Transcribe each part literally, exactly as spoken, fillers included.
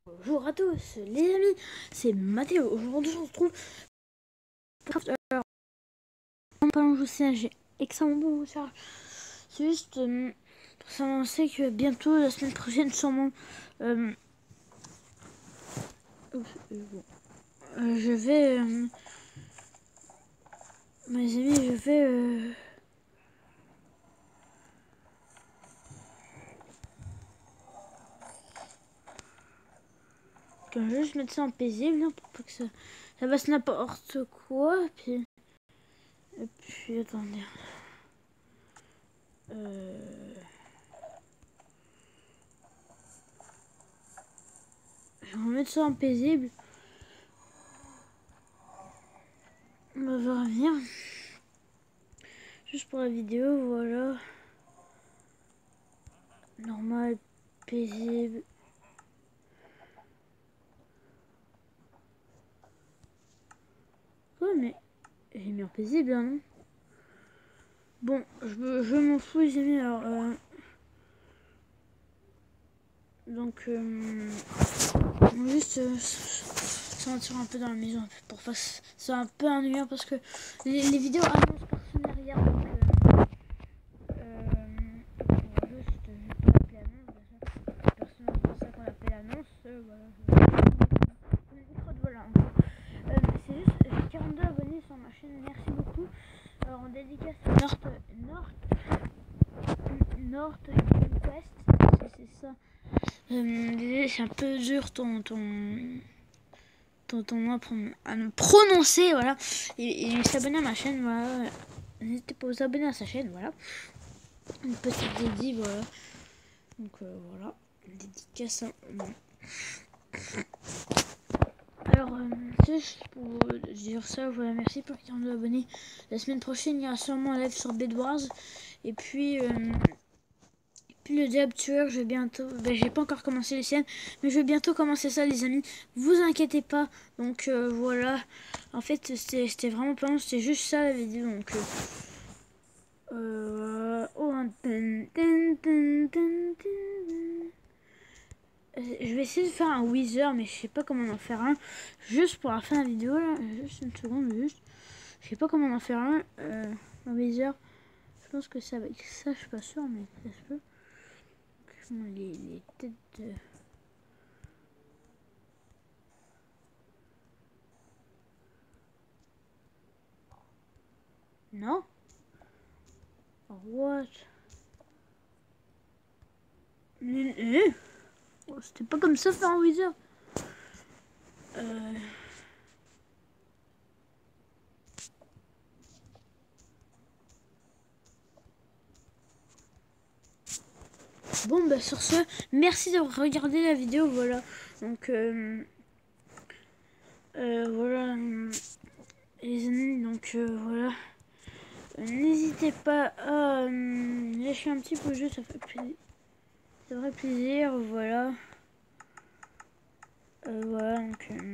Bonjour à tous les amis, c'est Mathéo. Aujourd'hui on se retrouve pour alors pendant que je sais j'ai extrêmement beau charge. C'est juste euh, pour s'annoncer que bientôt la semaine prochaine sûrement euh, euh, bon, euh, je vais euh, mes amis je vais euh, quand je vais juste mettre ça en paisible hein, pour pas que ça, ça fasse n'importe quoi. Puis et puis attendez. Euh... Je vais remettre ça en paisible. On va revenir. Juste pour la vidéo, voilà. Normal, paisible. Ouais, mais j'ai mis en paisible, hein, non? Bon, je, je m'en fous, j'ai mis alors. Euh... Donc, euh... on va juste euh, sentir un peu dans la maison pour faire c'est un peu ennuyant parce que les, les vidéos annoncent personne derrière. Donc, euh, euh, on va juste, je vais pas appeler annonce déjà. Personne ne voit ça qu'on appelle annonce. Euh, voilà. Voilà. Euh, c'est juste, j'ai quarante-deux abonnés sur ma chaîne, merci beaucoup. Alors, en dédicace à North, North, North Quest, c'est ça. Euh, c'est un peu dur ton, ton, ton, ton nom à me prononcer, voilà. Et, et s'abonner à ma chaîne, voilà. N'hésitez pas à vous abonner à sa chaîne, voilà. Une petite dédie, voilà. Donc, euh, voilà. Une dédicace à... Alors, euh, juste pour dire ça, voilà, merci pour quarante-deux abonnés. La semaine prochaine, il y aura sûrement un live sur Bed Wars. Et puis, euh, et puis le Diable Tueur, je vais bientôt... Ben, j'ai pas encore commencé les scènes, mais je vais bientôt commencer ça, les amis. Vous inquiétez pas. Donc, euh, voilà. En fait, c'était vraiment pas long, c'était juste ça, la vidéo. Donc, euh, euh, oh, un... Je vais essayer de faire un Wither, mais je sais pas comment en faire un. Juste pour la fin de la vidéo, là. Juste une seconde, juste. Je sais pas comment en faire un. Euh, un Wither. Je pense que c'est avec ça, je suis pas sûr, mais ça se peut. Les, les têtes de... Non? What? Euh, oh, c'était pas comme ça faire un Wither. Euh... Bon, bah sur ce, merci d'avoir regardé la vidéo, voilà. Donc, euh, euh, voilà, les amis, donc euh, voilà. Euh, N'hésitez pas à euh, lâcher un petit peu jeu, ça fait plaisir. Ça ferait plaisir, voilà. Euh, voilà, donc... Euh,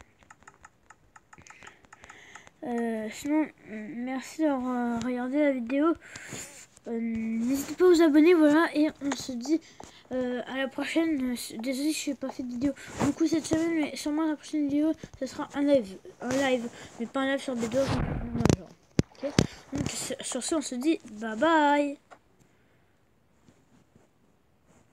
euh, sinon, merci d'avoir euh, regardé la vidéo. Euh, N'hésitez pas à vous abonner, voilà, et on se dit euh, à la prochaine. Désolé, je n'ai pas fait de vidéo beaucoup cette semaine, mais sûrement la prochaine vidéo, ce sera un live, un live, mais pas un live sur B deux, genre. Okay. Donc sur ce, on se dit bye bye.